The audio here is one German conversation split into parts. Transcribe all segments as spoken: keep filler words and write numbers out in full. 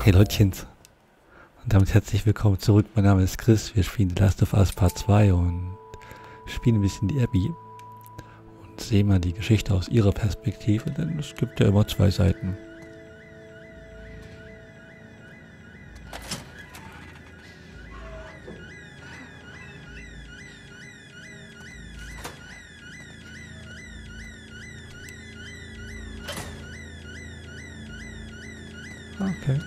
Hey Leutchens. Und damit herzlich willkommen zurück. Mein Name ist Chris. Wir spielen The Last of Us Part zwei und spielen ein bisschen die Abby. Und sehen mal die Geschichte aus ihrer Perspektive, denn es gibt ja immer zwei Seiten. Okay.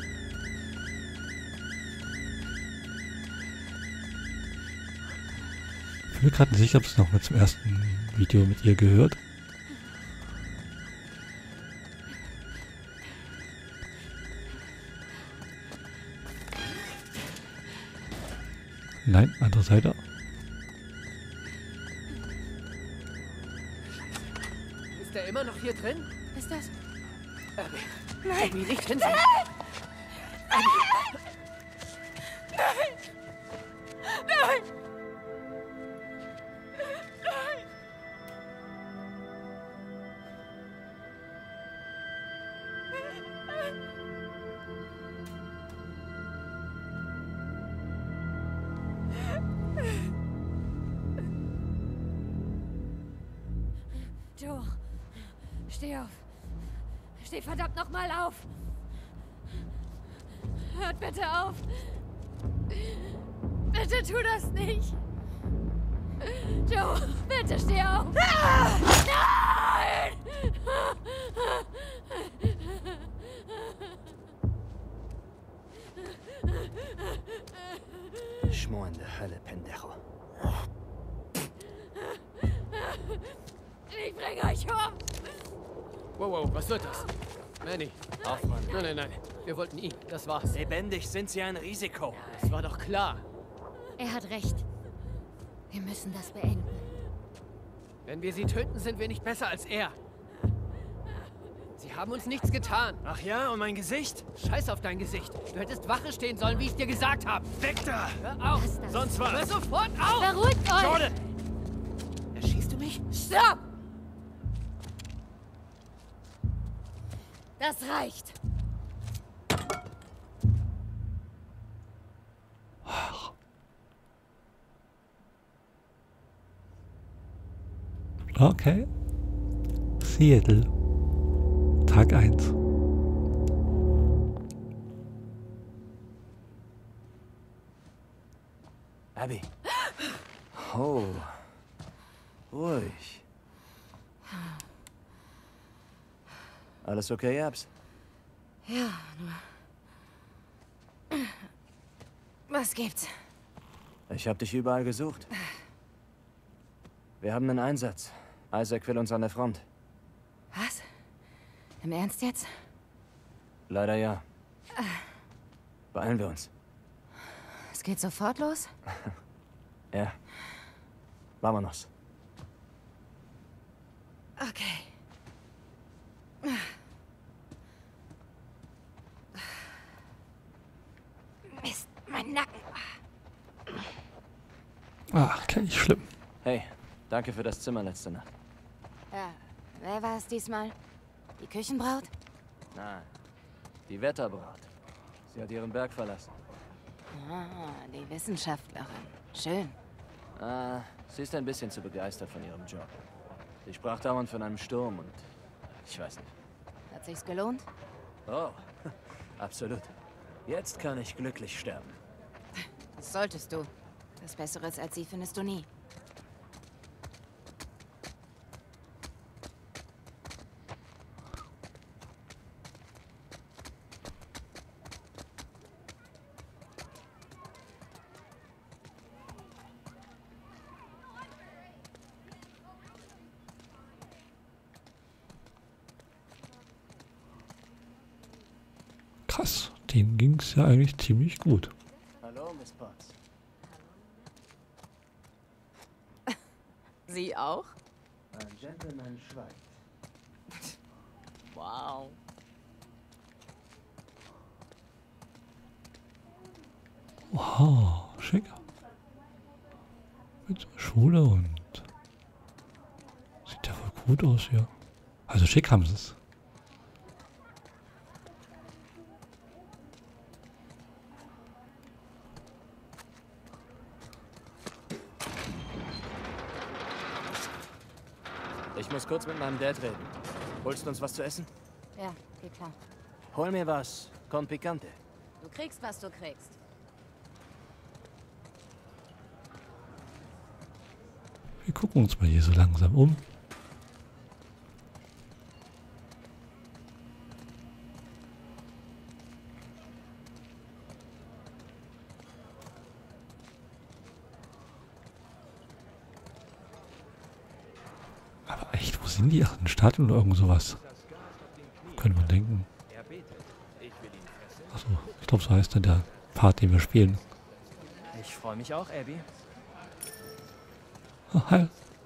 Ich bin mir gerade nicht sicher, ob es noch mal zum ersten Video mit ihr gehört. Nein, andere Seite. Ist er immer noch hier drin? Ist das? Abby. Nein! Abby, nicht hinsehen! Nein! Nein! Nein! Nein! Joe, steh auf. Steh verdammt noch mal auf. Hört bitte auf. Bitte tu das nicht. Joe, bitte steh auf. Ah! Nein! Schmor in der Hölle, Pendejo. Ich bring euch um. Wow, wow, was wird das? Manny. Auf, Mann. Nein, nein, nein. Wir wollten ihn. Das war's. Lebendig sind sie ein Risiko. Das war doch klar. Er hat recht. Wir müssen das beenden. Wenn wir sie töten, sind wir nicht besser als er. Sie haben uns nichts getan. Ach ja, und mein Gesicht? Scheiß auf dein Gesicht. Du hättest Wache stehen sollen, wie ich dir gesagt habe. Weg da! Hör auf. Lass das. Sonst Hör was! sofort auf. Beruhigt euch! Jordan! Erschießt du mich? Stopp! Das reicht. Okay. Seattle. Tag eins. Abby. Oh. Ruhig. Alles okay, Abs? Ja, nur... Was gibt's? Ich hab dich überall gesucht. Wir haben einen Einsatz. Isaac will uns an der Front. Was? Im Ernst jetzt? Leider ja. Beeilen wir uns. Es geht sofort los? Ja. Vámonos. Okay. Mist, mein Nacken. Ach, okay, nicht schlimm. Hey, danke für das Zimmer letzte Nacht. Ja, wer war es diesmal? Die Küchenbraut? Nein, die Wetterbraut. Sie hat ihren Berg verlassen. Ah, die Wissenschaftlerin. Schön. Ah, sie ist ein bisschen zu begeistert von ihrem Job. Sie sprach dauernd von einem Sturm und... ich weiß nicht. Hat sich's gelohnt? Oh, absolut. Jetzt kann ich glücklich sterben. Das solltest du. Was Besseres als sie findest du nie. Krass. Denen ging es ja eigentlich ziemlich gut. Hallo, Miss Potts. Sie auch? Ein Gentleman schweigt. Wow. Wow, schick. Mit Schule und... Sieht ja voll gut aus hier. Also schick haben sie es. Ich muss kurz mit meinem Dad reden. Holst du uns was zu essen? Ja, geht klar. Hol mir was. Con picante. Du kriegst, was du kriegst. Wir gucken uns mal hier so langsam um. Aber echt, wo sind die? Ach, ein Stadion oder irgend sowas? Könnte man denken. Achso, ich glaube, so heißt dann der Part, den wir spielen. Ich freue mich auch, Abby. Oh, hi.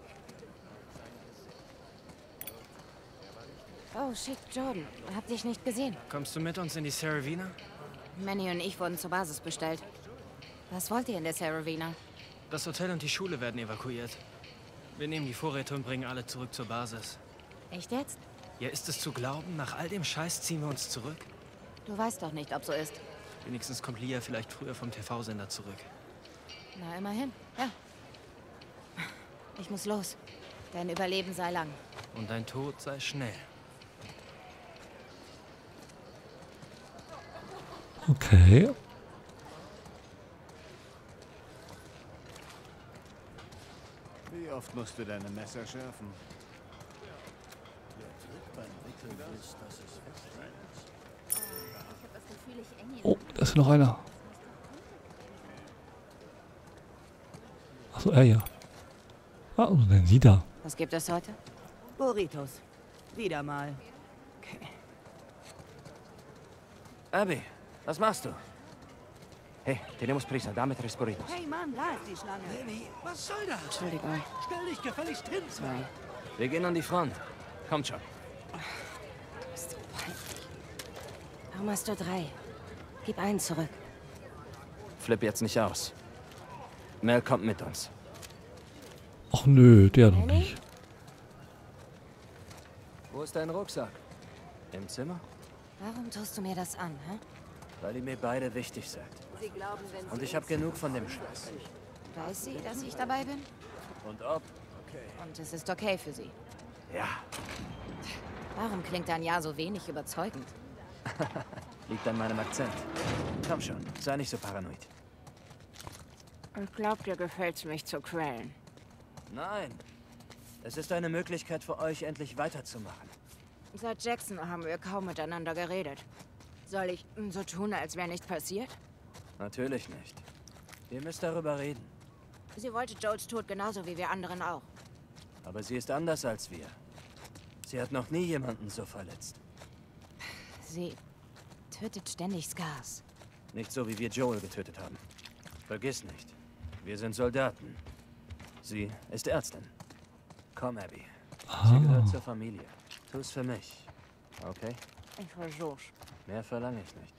Oh, shit, Jordan. Hab dich nicht gesehen. Kommst du mit uns in die Saravina? Manny und ich wurden zur Basis bestellt. Was wollt ihr in der Saravina? Das Hotel und die Schule werden evakuiert. Wir nehmen die Vorräte und bringen alle zurück zur Basis. Echt jetzt? Ja, ist es zu glauben? Nach all dem Scheiß ziehen wir uns zurück? Du weißt doch nicht, ob so ist. Wenigstens kommt Lia vielleicht früher vom T V-Sender zurück. Na, immerhin. Ja. Ich muss los. Dein Überleben sei lang. Und dein Tod sei schnell. Okay. Wie oft musst du deine Messer schärfen? Oh, da ist noch einer. Achso, er ja. Ah, und dann sie da. Was gibt es heute? Burritos. Wieder mal. Okay. Abby, was machst du? Hey, tenemos prisa, dame tres burritos. Hey Mann, da ist die Schlange. Was soll das? Entschuldigung. Stell dich gefälligst hin. Sorry. Wir gehen an die Front. Kommt schon. Bist du peinlich. Warum hast du drei? Gib einen zurück. Flipp jetzt nicht aus. Mel kommt mit uns. Ach nö, der noch Manny? nicht. Wo ist dein Rucksack? Im Zimmer? Warum tust du mir das an, hä? Weil ihr mir beide wichtig seid. Sie glauben, wenn Und ich habe genug von dem Scheiß. Weiß sie, dass ich dabei bin? Und ob? Und es ist okay für sie. Ja, Warum klingt dein Ja so wenig überzeugend? liegt an meinem Akzent. Komm schon, sei nicht so paranoid. Ich glaub, dir gefällt's mich zu quälen. Nein. Es ist eine Möglichkeit für euch, endlich weiterzumachen. Seit Jackson haben wir kaum miteinander geredet. Soll ich so tun, als wäre nichts passiert? Natürlich nicht. Ihr müsst darüber reden. Sie wollte Joels Tod genauso wie wir anderen auch. Aber sie ist anders als wir. Sie hat noch nie jemanden so verletzt. Sie tötet ständig Scars. Nicht so, wie wir Joel getötet haben. Vergiss nicht. Wir sind Soldaten. Sie ist Ärztin. Komm, Abby. Sie gehört zur Familie. Tu's für mich. Okay? Ich versuch's. Mehr verlange ich nicht.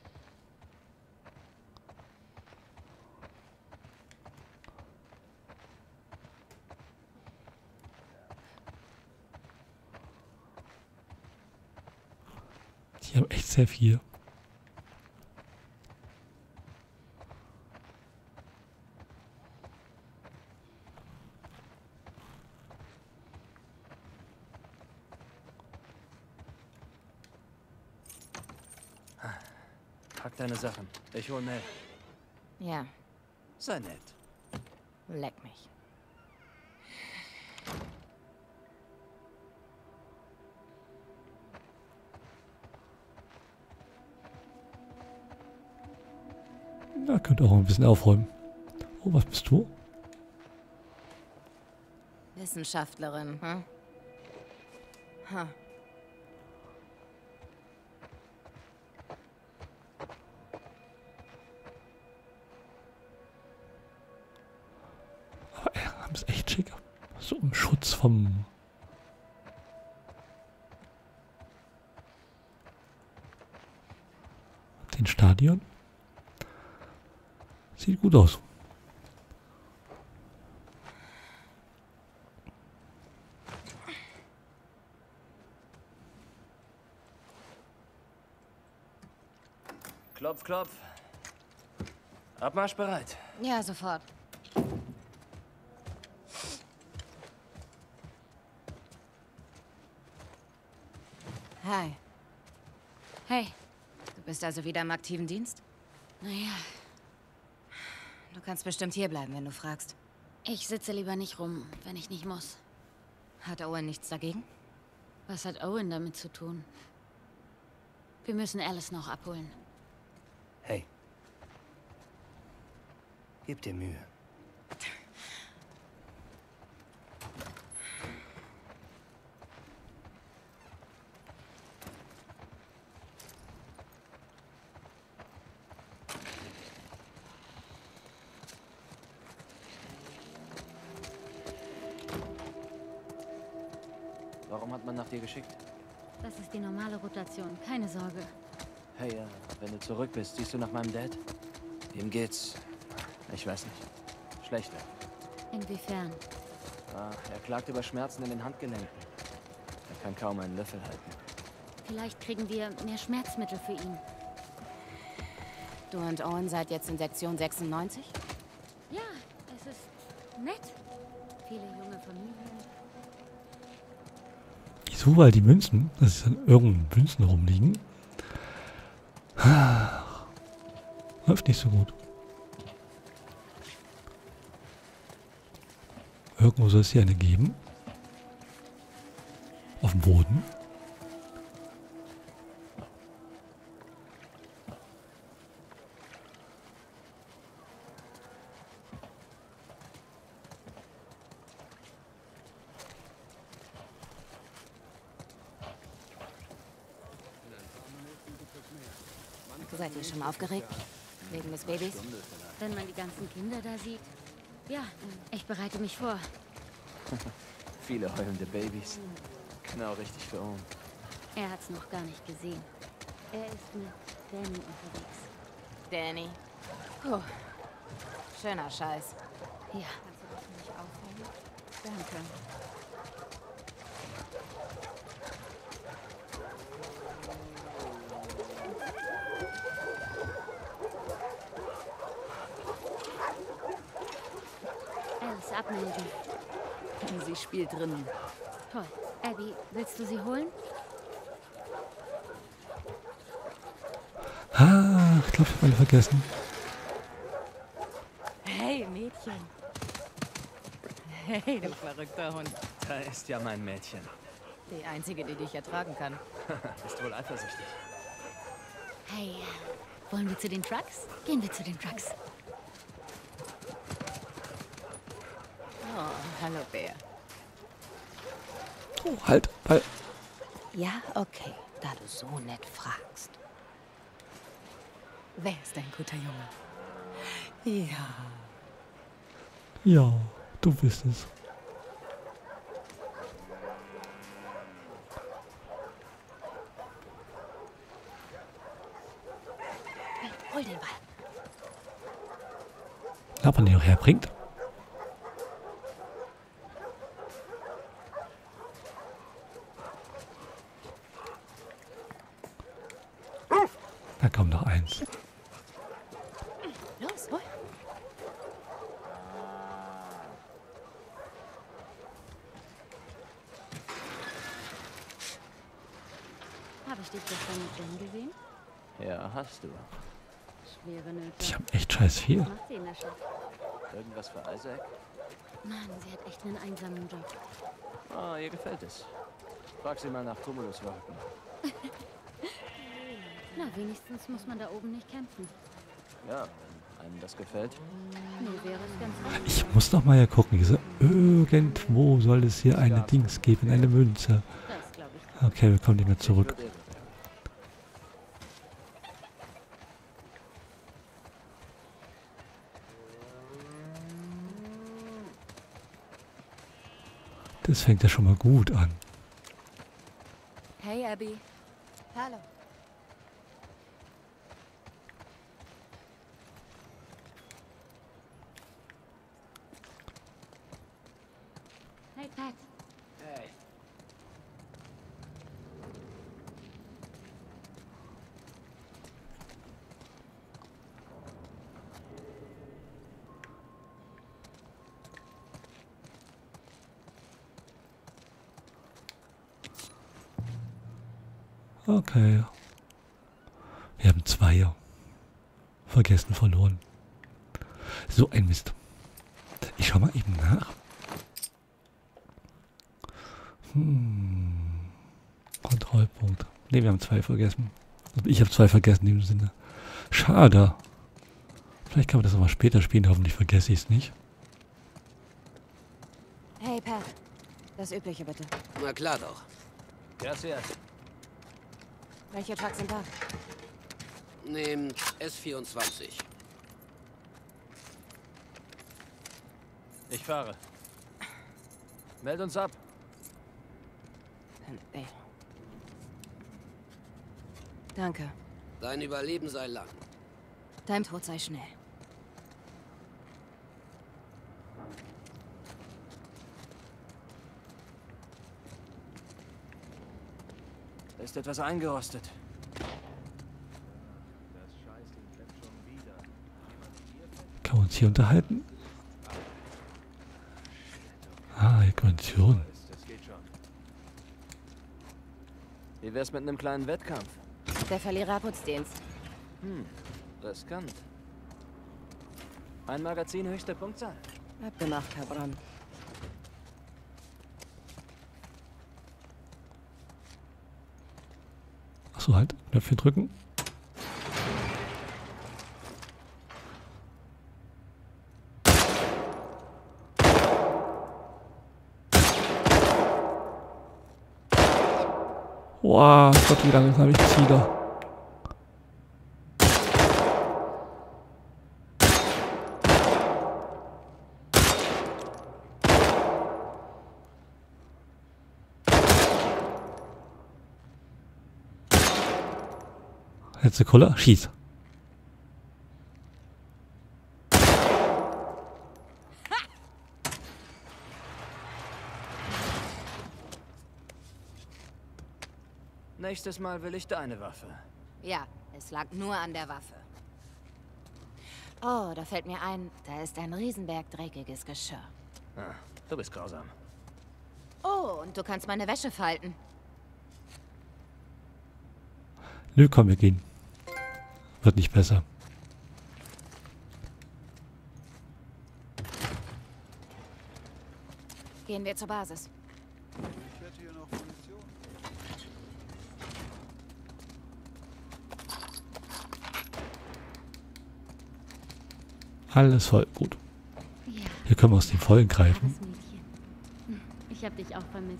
Die haben echt sehr viel. Pack deine Sachen. Ich hol Mel. Ja, Sei nett. leck mich. Ja, könnt auch ein bisschen aufräumen. Oh, was bist du? Wissenschaftlerin, hm? Ha. Aber ey, haben es echt schick. So im Schutz vom... den Stadion. Sieht gut aus. Klopf, klopf. Abmarsch bereit. Ja, sofort. Hi. Hey. Du bist also wieder im aktiven Dienst? Naja, Du kannst bestimmt hierbleiben, wenn du fragst. ich sitze lieber nicht rum, wenn ich nicht muss. Hat Owen nichts dagegen? Was hat Owen damit zu tun? Wir müssen Alice noch abholen. Hey. Gib dir Mühe. Warum hat man nach dir geschickt? Das ist die normale Rotation, keine Sorge. Hey, äh, wenn du zurück bist, siehst du nach meinem Dad? Ihm geht's, ich weiß nicht, schlechter. Inwiefern? Ah, er klagt über Schmerzen in den Handgelenken. Er kann kaum einen Löffel halten. Vielleicht kriegen wir mehr Schmerzmittel für ihn. Du und Owen seid jetzt in Sektion sechsundneunzig? Ja, es ist nett. Viele junge Familien. Wieso? Weil die Münzen, dass es dann irgendein Münzen rumliegen. Läuft nicht so gut. Irgendwo soll es hier eine geben. Auf dem Boden. Seid ihr schon aufgeregt? Wegen des Babys? Wenn man die ganzen Kinder da sieht. Ja, ich bereite mich vor. Viele heulende Babys. Genau richtig für Owen. Er hat's noch gar nicht gesehen. Er ist mit Danny unterwegs. Danny. Puh. Schöner Scheiß. Ja. Kannst du das für mich aufhängen? Danke. Alice abmelden. Sie spielt drinnen. Toll. Abby, willst du sie holen? Ah, ich glaube, ich habe alle vergessen. Hey, Mädchen. Hey, du verrückter Hund. Da ist ja mein Mädchen. Die einzige, die dich ertragen kann. Ist wohl eifersüchtig. Hey, äh, wollen wir zu den Trucks? Gehen wir zu den Trucks. Oh, hallo, Bär. Oh, halt, halt. Ja, okay, da du so nett fragst. Wer ist ein guter Junge? Ja. Ja, du bist es. Hey, hol den Ball. Ob man den noch herbringt? Da kommt noch eins. Los, hol. Habe ich dich gestern mit Jen gesehen? Ja, hast du. Schwere Nöte. Ich habe echt scheiß viel. Was macht sie in der Stadt? Irgendwas für Isaac? Mann, sie hat echt einen einsamen Job. Ah, ihr gefällt es. Frag sie mal nach Cumuluswolken. Na, wenigstens muss man da oben nicht kämpfen. Ja, wenn einem das gefällt. Nee, wäre es ganz recht. Ich muss noch mal hier gucken. Diese, irgendwo soll es hier eine Dings geben, eine Münze. Das glaube ich. Okay, wir kommen nicht mehr zurück. Das fängt ja schon mal gut an. Hey, Abby. Hallo. Hey, Pat. Hey. Okay. Wir haben zwei. Vergessen, verloren. So ein Mist. Ich schau mal eben nach. Hm. Kontrollpunkt. Ne, wir haben zwei vergessen. Also ich habe zwei vergessen in dem Sinne. Schade. Vielleicht kann man das nochmal später spielen. Hoffentlich vergesse ich es nicht. Hey, Pat. Das Übliche bitte. Na klar doch. Gracias. Welche Trucks sind da? Nehmt S vierundzwanzig. Ich fahre. Meld uns ab. Ey. Danke. Dein Überleben sei lang. Dein Tod sei schnell. Da ist etwas eingerostet. Kann man uns hier unterhalten? Ah, Kondition. Wie wär's mit einem kleinen Wettkampf? Der Verlierer putzt Dienst. Hm, riskant. Ein Magazin, höchste Punktzahl. Abgemacht, Herr Braun. Achso, halt. Knöpfchen drücken. Wow, Gott, wie lange habe ich Ziele? Letzte Kohle, schieß. Nächstes Mal will ich deine Waffe. Ja, es lag nur an der Waffe. Oh, da fällt mir ein, da ist ein Riesenberg dreckiges Geschirr. Ah, du bist grausam. Oh, und du kannst meine Wäsche falten. Nö, komm, wir gehen. Wird nicht besser. Gehen wir zur Basis. Ich hätte hier noch Munition. Alles voll, gut. Ja, Hier können wir aus den Vollen greifen. braves Mädchen. Ich hab dich auch vermisst.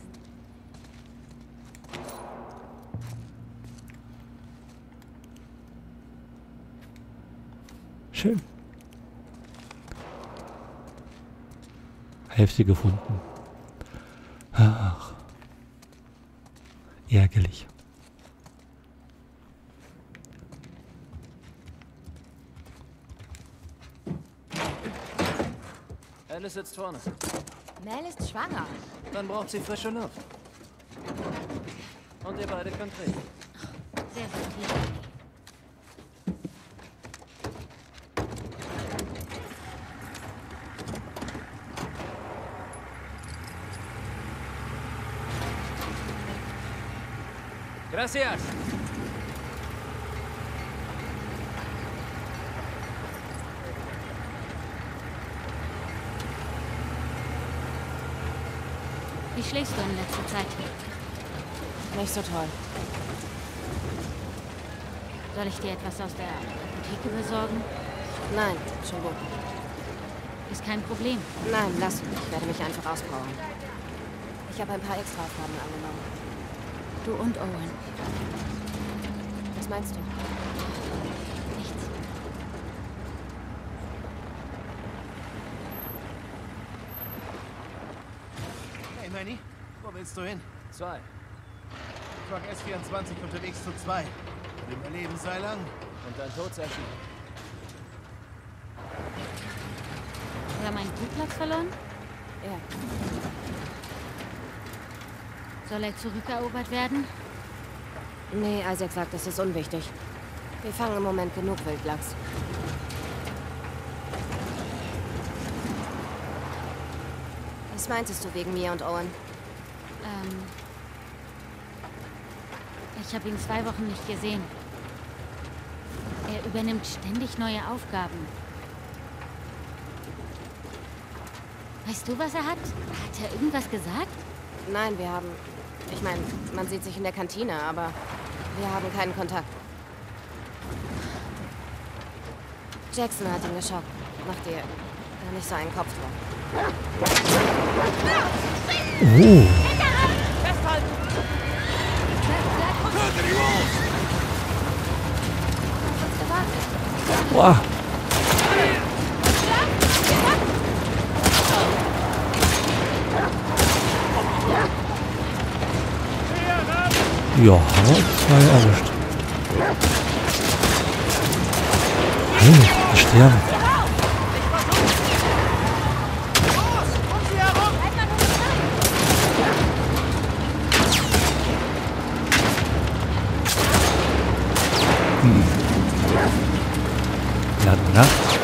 Schön. Hälfte gefunden. Ach. Ärgerlich. Alice sitzt vorne. Mel ist schwanger. Dann braucht sie frische Luft. Und ihr beide könnt reden. Sehr gut. Gracias. Wie schläfst du in letzter Zeit? Nicht so toll. Soll ich dir etwas aus der Apotheke besorgen? Nein, schon gut. Ist kein Problem. Nein, lass mich. Ich werde mich einfach auspowern. Ich habe ein paar Extraaufgaben angenommen. Du und Owen. Was meinst du? Nichts. Hey Manny, wo willst du hin? Zwei. Truck S vierundzwanzig unterwegs zu zwei. Dem Überleben sei lang. Und dein Tod sei schnell. Wir haben einen Flugplatz verloren? Ja. Soll er zurückerobert werden? Nee, Isaac sagt, das ist unwichtig. Wir fangen im Moment genug Wildlachs. Was meintest du wegen mir und Owen? Ähm... Ich habe ihn zwei Wochen nicht gesehen. Er übernimmt ständig neue Aufgaben. Weißt du, was er hat? Hat er irgendwas gesagt? Nein, wir haben... Ich meine, man sieht sich in der Kantine, aber wir haben keinen Kontakt. Jackson hat ihn geschockt. Mach dir da nicht so einen Kopf drum. Oh. Boah. Ja, zwei erwischt. Hey, die sterben. Hm. Na, na.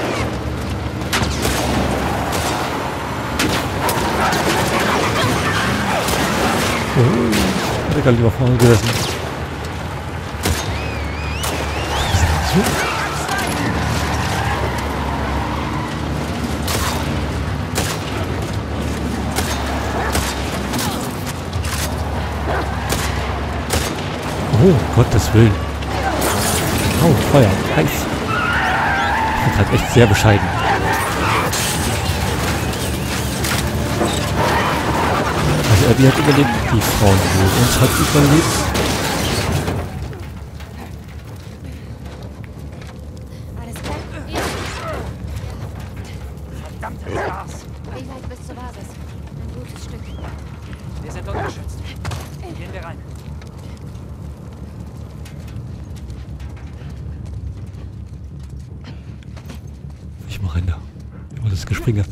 Oh. Ich hätte gar lieber vorne gesessen. Oh, Gottes Willen. Oh, Feuer. Heiß. Ich bin halt echt sehr bescheiden. Also Abby hat überlebt, die Frauen uns hat überlebt. Alles klar? Ja. Verdammtes Gas! Wie weit bis zur Basis? Ein gutes Stück. Wir sind ungeschützt. Gehen wir rein. Ich mach Ende. Oh, das Gespringe.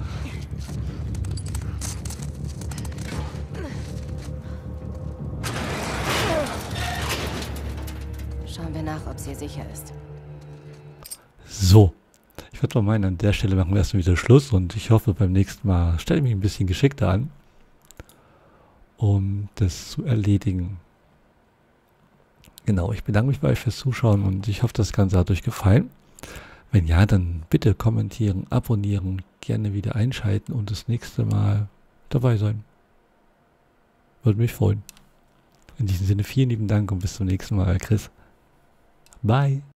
Schauen wir nach, ob sie sicher ist. So. Ich würde mal meinen, an der Stelle machen wir erstmal wieder Schluss und ich hoffe, beim nächsten Mal stelle ich mich ein bisschen geschickter an, um das zu erledigen. Genau, ich bedanke mich bei euch fürs Zuschauen und ich hoffe, das Ganze hat euch gefallen. Wenn ja, dann bitte kommentieren, abonnieren, gerne wieder einschalten und das nächste Mal dabei sein. Würde mich freuen. In diesem Sinne vielen lieben Dank und bis zum nächsten Mal, Chris. Bye.